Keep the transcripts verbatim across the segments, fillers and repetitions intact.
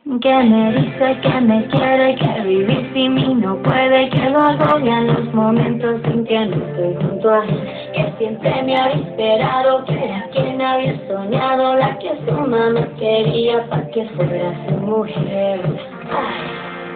Que me dice que me quiere, que vivir sin mí no puede, que lo agobian los momentos sin que no estoy junto a él, que siempre me había esperado, que era quien había soñado, la que su mamá quería para que fuera su mujer. Ay.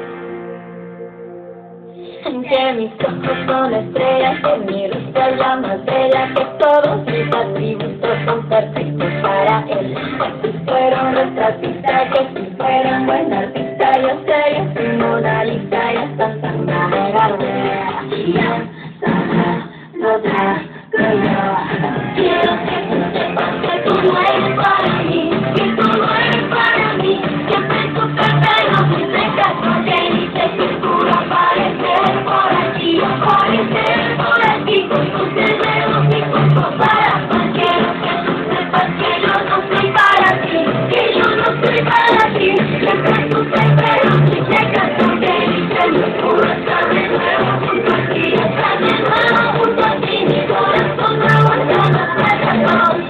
Que mis ojos son estrellas, que mi rostro es la más bella, que todos mis atributos son perfectos para él. Que si fuera un retratista, que si fuera un buen artista, yo sé, yo soy Mona Lisa, ya está tan maravilla. Ya sana, no da, quiero que tú sepas que tú no eres para mí, que tú no eres para mí, siempre en tu cabello muy seca, que dice que tú no aparecer por aquí, aparecer por aquí, con tus dedos y con tu para. Quiero que tú sepas que yo no soy para ti, que yo no soy para ti, siempre en tu cabello muy seca, que dice que tú no estás de nuevo junto a ti, estás de nuevo junto a ti, mi corazón no aguanta más para todos.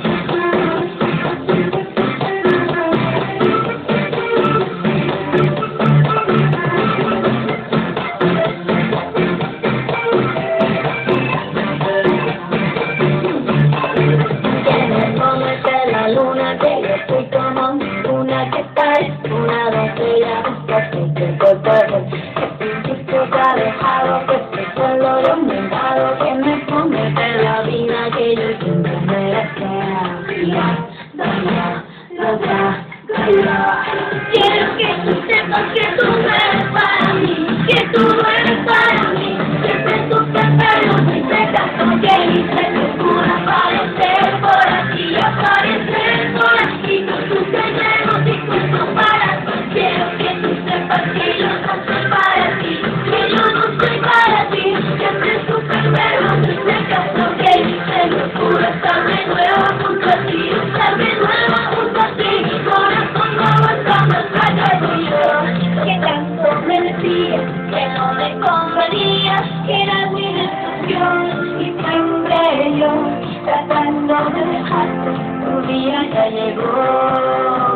Luna, que yo soy como una que parece una doncella, hasta que te corto, que sin disco te ha dejado, que soy solo de un vendado, que me promete la vida que yo siempre me desea. Doña, doña, doña. Quiero que tú sepas que tú no eres para mí, que tú no eres para mí, siempre en tus pelos y secas, que dices que tú no aparecer por aquí, aparecer por aquí, con tus dedos y con tu corazón. Quiero que tú sepas que yo no soy para ti, que yo no soy para ti, siempre en tus pelos y secas, que dices que tú no estar de nuevo junto a ti, estar de nuevo junto a ti, mi corazón no aguanta más para yo, que tanto me decías que no me convenía, que eras mi destrucción, y siempre yo tratando de dejarte, tu día ya llegó,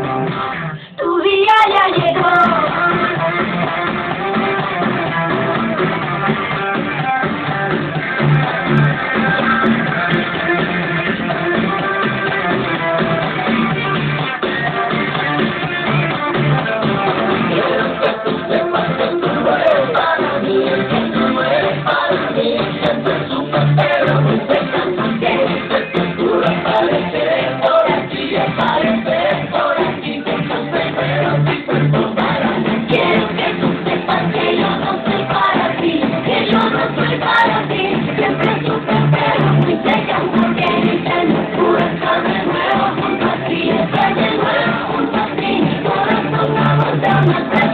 tu día ya llegó. Down,